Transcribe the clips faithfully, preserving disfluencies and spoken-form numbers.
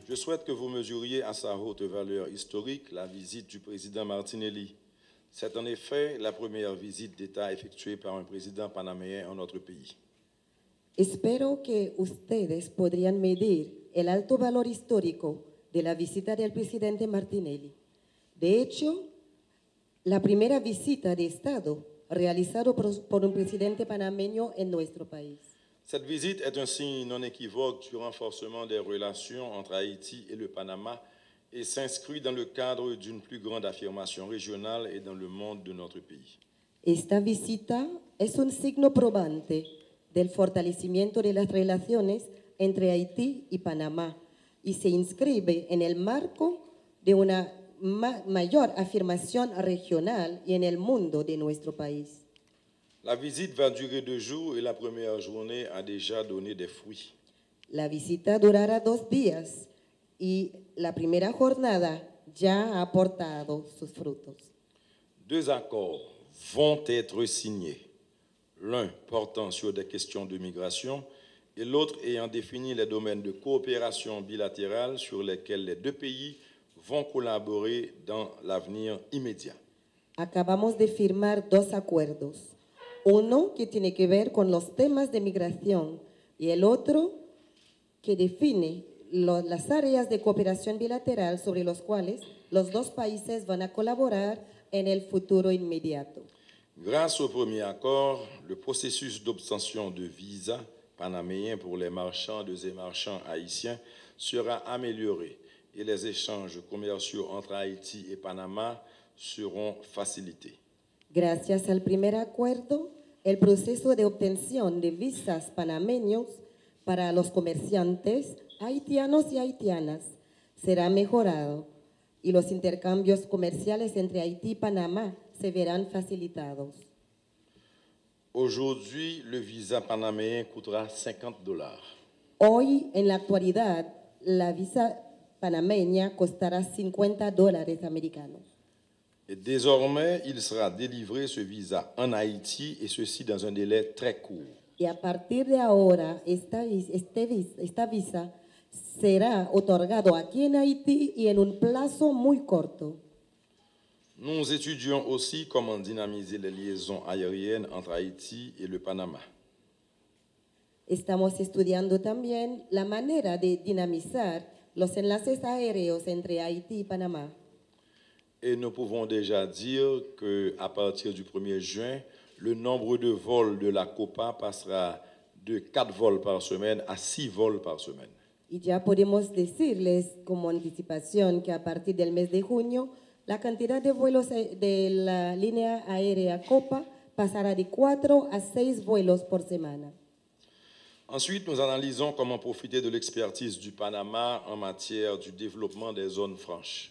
Je souhaite que vous mesuriez à sa haute valeur historique la visite du président Martinelli. C'est en effet la première visite d'État effectuée par un président panaméen en notre pays. Espero que ustedes podrían medir el alto valor histórico de la visita del presidente Martinelli. De hecho, la primera visita de Estado realizada por, por un presidente panameño en nuestro país. Cette visite est un signe non équivoque du renforcement des relations entre Haïti et le Panama et s'inscrit dans le cadre d'une plus grande affirmation régionale et dans le monde de notre pays. Esta visita es un signo probante del fortalecimiento de las relaciones entre Haití y Panamá y se inscribe en el marco de una ma mayor afirmación regional y en el mundo de nuestro país. La visite va durer deux jours et la première journée a déjà donné des fruits. La visita durará dos días y la primera jornada ya ha aportado sus frutos. Deux accords vont être signés, l'un portant sur des questions de migration et l'autre ayant défini les domaines de coopération bilatérale sur lesquels les deux pays vont collaborer dans l'avenir immédiat. Acabamos de firmar dos acuerdos. Uno que tiene que ver con los temas de migración y el otro que define lo, las áreas de cooperación bilateral sobre los cuales los dos países van a colaborar en el futuro inmediato. Grâce au premier accord, le processus d'obtention de visa panaméen pour les marchandes et marchands haïtiens sera amélioré et les échanges commerciaux entre Haïti et Panama seront facilités. Gracias al primer acuerdo, el proceso de obtención de visas panameños para los comerciantes haitianos y haitianas será mejorado y los intercambios comerciales entre Haití y Panamá se verán facilitados. Aujourd'hui, le visa panaméen coûtera cinquante dollars. Hoy, en la actualidad, la visa panameña costará cincuenta dólares americanos. Et désormais, il sera délivré ce visa en Haïti et ceci dans un délai très court. Y a partir de ahora, esta, este, esta visa será otorgado aquí en Haití y en un plazo muy corto. Nous étudions aussi comment dynamiser les liaisons aériennes entre Haïti et le Panama. Estamos estudiando también la manera de dinamizar los enlaces aéreos entre Haití y Panamá. Et nous pouvons déjà dire qu'à partir du premier juin, le nombre de vols de la Copa passera de quatre vols par semaine à six vols par semaine. Y ya podemos decirles como anticipación que a partir del mes de junio, la cantidad de vuelos de la línea aérea Copa pasará de cuatro a seis vuelos por semana. Ensuite, nous analysons comment profiter de l'expertise du Panama en matière du développement des zones franches.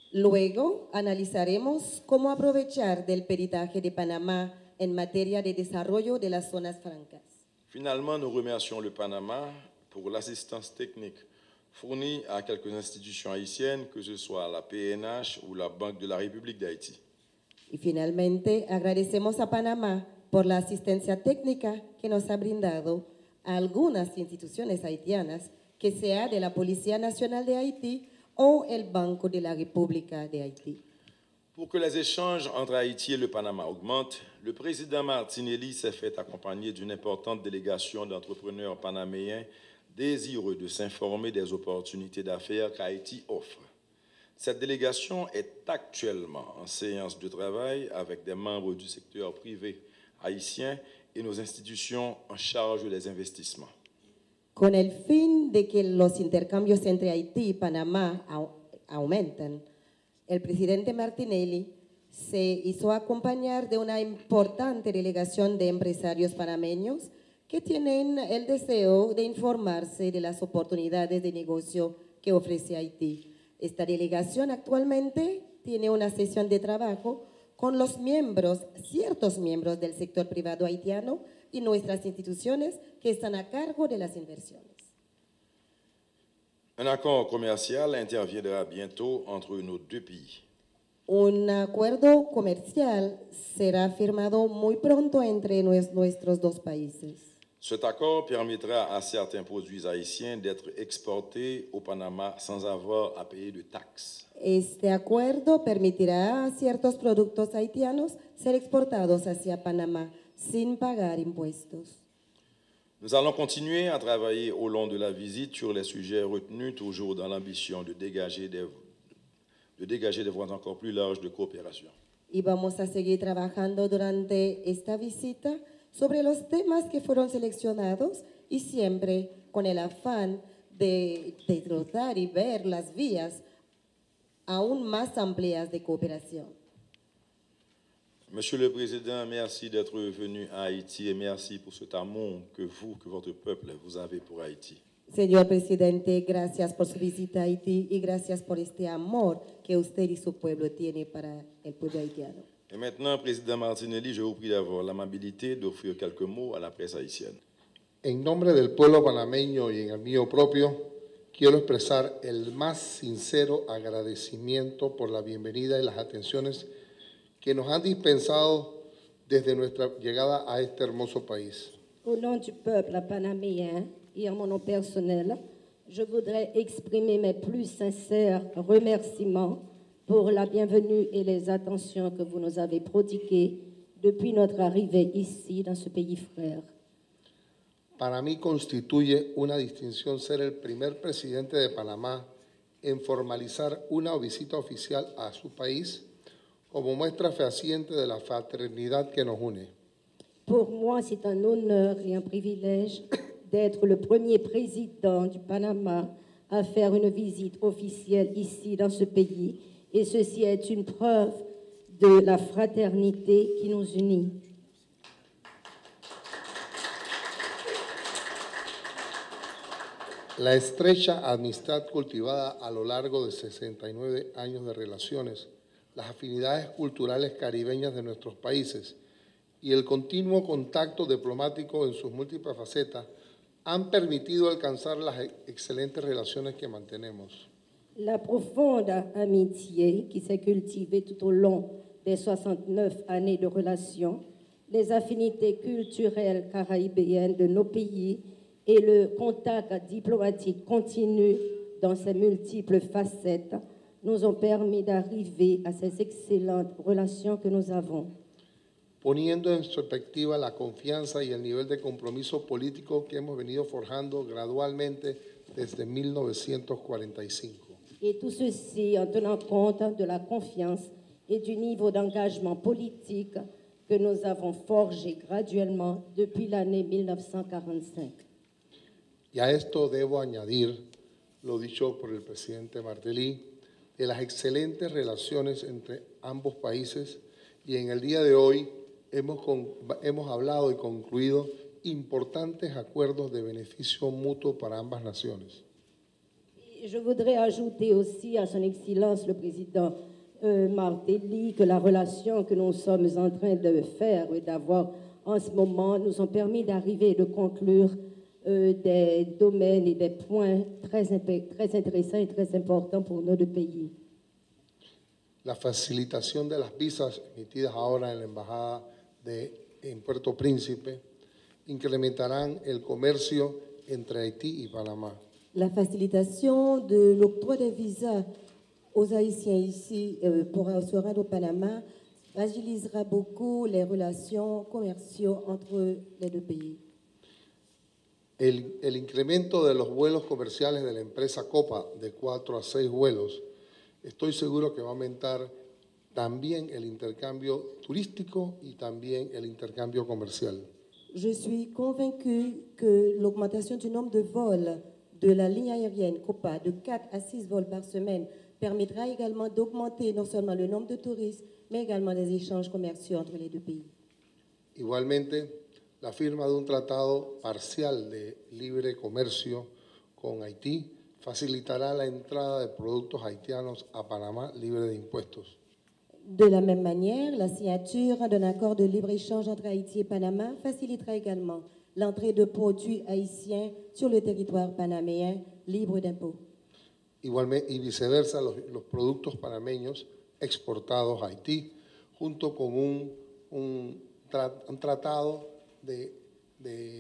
Luego analizaremos cómo aprovechar del peritaje de Panamá en materia de desarrollo de las zonas francas. Finalement, nous remercions le Panama pour l'assistance technique fournie à quelques institutions haïtiennes, que ce soit la P N H ou la Banque de la République d'Haïti. Y finalmente agradecemos a Panamá por la asistencia técnica que nos ha brindado a algunas instituciones haitianas, que sea de la Policía Nacional de Haití o el Banco de la República de Haití. Pour que les échanges entre Haïti et le Panama augmentent, le président Martinelli s'est fait accompagner d'une importante délégation d'entrepreneurs panaméens désireux de s'informer des opportunités d'affaires qu'Haïti offre. Cette délégation est actuellement en séance de travail avec des membres du secteur privé haïtien et nos institutions en charge des investissements. Con el fin de que los intercambios entre Haití y Panamá aumenten, el presidente Martinelli se hizo acompañar de una importante delegación de empresarios panameños que tienen el deseo de informarse de las oportunidades de negocio que ofrece Haití. Esta delegación actualmente tiene una sesión de trabajo con los miembros, ciertos miembros del sector privado haitiano y nuestras instituciones que están a cargo de las inversiones. Un accord commercial interviendra bientôt entre nos deux pays. Un acuerdo comercial será firmado muy pronto entre nuestros dos países. Cet accord permettra à certains produits haïtiens d'être exportés au Panama sans avoir à payer de taxes. Este acuerdo permitirá a ciertos productos haitianos ser exportados hacia Panamá sin pagar impuestos. Nous allons continuer à travailler au long de la visite sur les sujets retenus, toujours dans l'ambition de dégager des, de dégager des voies encore plus larges de coopération. Y vamos a seguir trabajando durante esta visita sobre los temas que fueron seleccionados y siempre con el afán de, de tratar y ver las vías aún más amplias de cooperación. Monsieur le Président, merci d'être venu à Haïti et merci pour cet amour que vous, que votre peuple, vous avez pour Haïti. Señor presidente, gracias por su visita a Haití y gracias por este amor que usted y su pueblo tiene para el pueblo haitiano. Et maintenant, Président Martinelli, je vous prie d'avoir l'amabilité d'offrir quelques mots à la presse haïtienne. En nombre del pueblo panameño y en el mío propio, quiero expresar el más sincero agradecimiento por la bienvenida y las atenciones que nos han dispensado desde nuestra llegada a este hermoso país. Au nom du peuple panaméen et en mon nom personnel, je voudrais exprimer mes plus sincères remerciements pour la bienvenue et les attentions que vous nous avez prodiguées depuis notre arrivée ici, dans ce pays frère. Para mí constituye una distinción ser el primer presidente de Panamá en formalizar una visita oficial a su país como muestra fehaciente de la fraternidad que nos une. Pour moi, c'est un honneur et un privilège d'être le premier président du Panama à faire une visite officielle ici dans ce pays, et ceci est une preuve de la fraternité qui nous unit. La estrecha amistad cultivada a lo largo de sesenta y nueve años de relaciones, las afinidades culturales caribeñas de nuestros países y el continuo contacto diplomático en sus múltiples facetas han permitido alcanzar las excelentes relaciones que mantenemos. La profonde amitié qui s'est cultivée tout au long des soixante-neuf années de relations, les affinités culturelles caribéennes de nos pays et le contact diplomatique continu dans ses multiples facettes nous ont permis d'arriver à ces excellentes relations que nous avons. Poniendo en perspectiva la confianza y el nivel de compromiso político que hemos venido forjando gradualmente desde mil novecientos cuarenta y cinco. Et tout ceci en tenant compte de la confiance et du niveau d'engagement politique que nous avons forgé graduellement depuis l'année mille neuf cent quarante-cinq. Y a esto debo añadir lo dicho por el presidente Martelly, de las excelentes relaciones entre ambos países, y en el día de hoy hemos, con, hemos hablado y concluido importantes acuerdos de beneficio mutuo para ambas naciones. Je voudrais ajouter aussi à son Excellence le président euh, Martelly que la relation que nous sommes en train de faire et d'avoir en ce moment nous ont permis d'arriver et de conclure euh, des domaines et des points très, très intéressants et très importants pour nos deux pays. La facilitación de las visas emitidas ahora en la Embajada de, en Puerto Príncipe incrementarán el comercio entre Haití y Panamá. La facilitation de l'octroi des visas aux Haïtiens ici euh, pour se rendre au Panama fragilisera beaucoup les relations commerciales entre les deux pays. El, el incremento de los vuelos comerciales de la empresa Copa de cuatro a seis vuelos, estoy seguro que va a aumentar también el intercambio turístico y también el intercambio comercial. Je suis convaincu que l'augmentation du nombre de vols de la ligne aérienne Copa de quatre à six vols par semaine permettra également d'augmenter non seulement le nombre de touristes, mais également les échanges commerciaux entre les deux pays. Igualmente, la firma de un tratado parcial de libre comercio con Haití facilitará la entrada de productos haitianos a Panamá libre de impuestos. De la même manière, la signature d'un accord de libre-échange entre Haïti et Panama facilitera également l'entrée de produits haïtiens sur le territoire panaméen libre d'impôts. Igualmente, y viceversa, los, los productos panameños exportados a Haití, junto con un, un, tra, un tratado de, de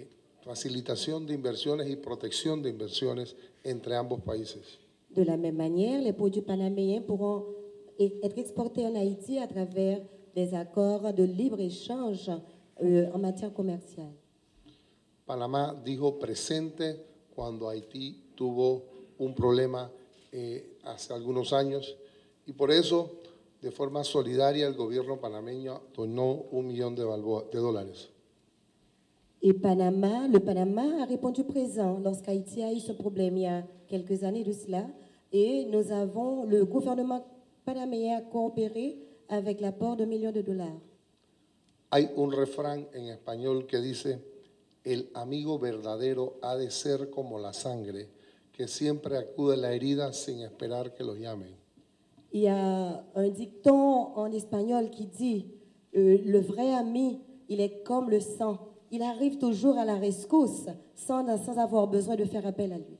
facilitación de inversiones y protección de inversiones entre ambos países. De la même manière, les produits panaméens pourront être exportés en Haïti à travers des accords de libre-échange euh, en matière commerciale. Panamá dijo presente cuando Haití tuvo un problema eh, hace algunos años y por eso, de forma solidaria, el gobierno panameño donó un millón de, balboa, de dólares. Et Panama, le Panama a répondu présent lorsqu'Haïti a eu ce problème il y a quelques années de cela. Et nous avons, le gouvernement panaméen a coopéré avec l'apport de millions de dollars. Hay un refrán en español que dice, el amigo verdadero ha de ser como la sangre, que siempre acude a la herida sin esperar que lo llamen. Il y a un dicton en espagnol qui dit, euh, le vrai ami, il est comme le sang. Il arrive toujours à la rescousse sans, sans avoir besoin de faire appel à lui.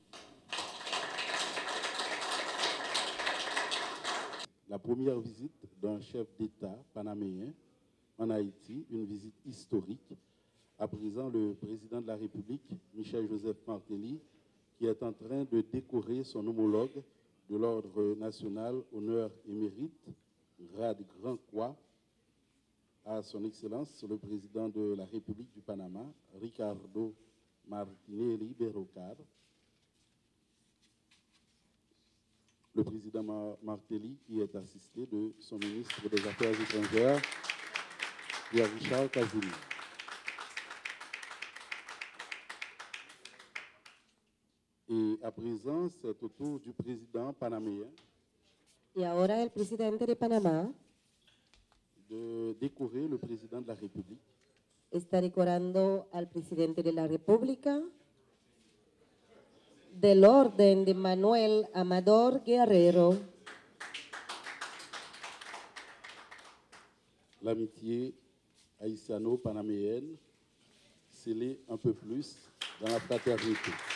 La première visite d'un chef d'État panaméen en Haïti, une visite historique. À présent, le président de la République, Michel-Joseph Martelly, qui est en train de décorer son homologue de l'Ordre national honneur et mérite, grade Grand Croix, à son Excellence le président de la République du Panama, Ricardo Martinelli Berrocal. Le président Martelly qui est assisté de son ministre des Affaires étrangères, Pierre-Richard Casini. Et à présent, c'est au tour du président panaméen Y ahora el presidente de Panamá de décorer le président de la République está decorando al presidente de la República del orden de Manuel Amador Guerrero. L'amitié haïtiano-panaméenne scellée un peu plus dans la fraternité.